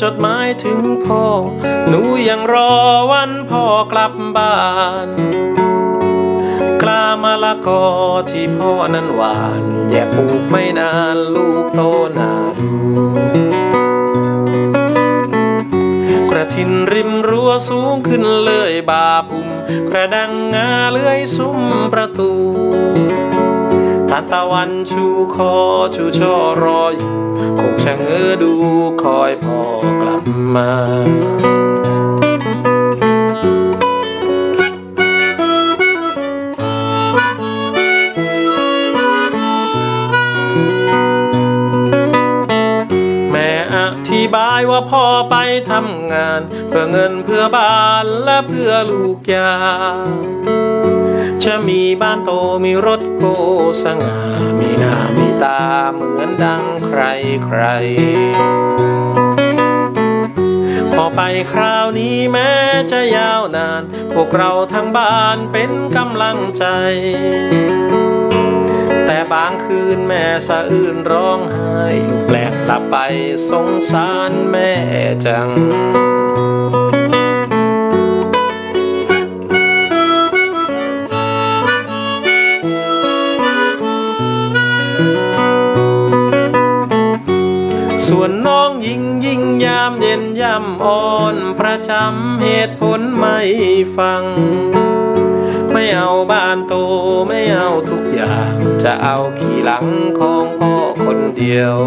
ดหมายถึงพ่อหนูยังรอวันพ่อกลับบ้านกล้ามะละกอที่พ่อนั้นหวานแย่ปลูกไม่นานลูกโตน่าดูกระถินริมรั้วสูงขึ้นเลยบาพุ่มกระดังงาเลื่อยซุ้มประตูทานตะวันชูคอชูช่อรออยู่คงชะเง้อดูคอยพ่อกลับมาอธิบายว่าพ่อไปทำงานเพื่อเงินเพื่อบ้านและเพื่อลูกยาจะมีบ้านโตมีรถโกสง่ามีหน้ามีตาเหมือนดังใครใครพอไปคราวนี้แม้จะยาวนานพวกเราทั้งบ้านเป็นกำลังใจแต่บางคืนแม่สะอื้นร้องไห้ลูกแปลกหลับไปสงสารแม่จังส่วนน้องยิ่งยามเย็นย่ำอ่อนประจำเหตุผลไม่ฟังไม่เอาบ้านโตไม่เอาทุกอย่างจะเอาขี่หลังของพ่อคนเดียว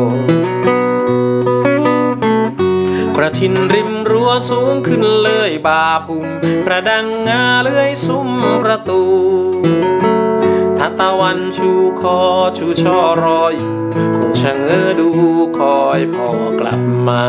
กระถินริมรั้วสูงขึ้นเลยบาพุ่มกระดังงาเลื่อยซุ้มประตูถ้าตะวันชูคอชูช่อรออยู่คงชะเง้อดูคอยพ่อกลับมา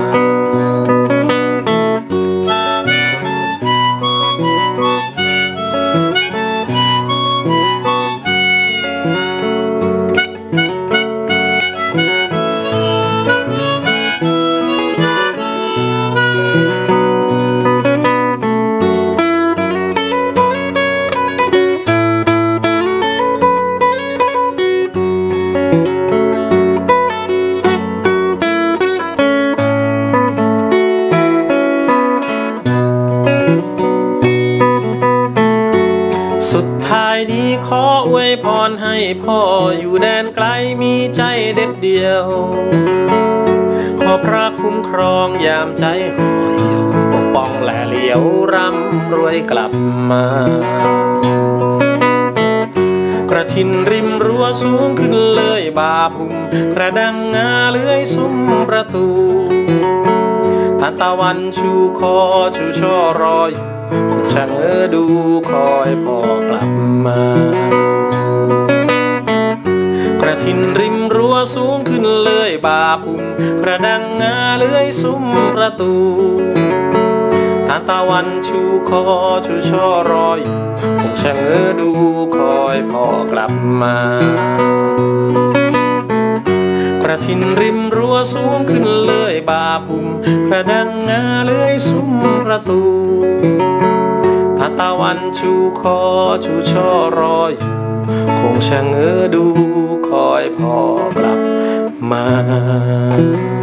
สุดท้ายนี้ขออวยพรให้พ่ออยู่แดนไกลมีใจเด็ดเดียวขอพระคุ้มครองยามใจห่อเหี่ยวปกป้องแลเหลียวร่ำรวยกลับมากระถินริมรั้วสูงขึ้นเลยบาพุ่มกระดังงาเลื่อยซุ้มประตูทานตะวันชูคอชูช่อรออยู่คงชะเง้อดูคอยพ่อกลับมากระถินริมรั้วสูงขึ้นเลยบาพุ่มกระดังงาเลื่อยซุ้มประตูทานตะวันชูคอชูช่อรออยู่คงชะเง้อดูคอยพ่อกลับมากระถินริมรั้วสูงขึ้นเลยบาพุ่มกระดังงาเลื่อยซุ้มประตูถ้าตะวันชูคอชูช่อรออยู่คงชะเง้อดูคอยพ่อกลับมา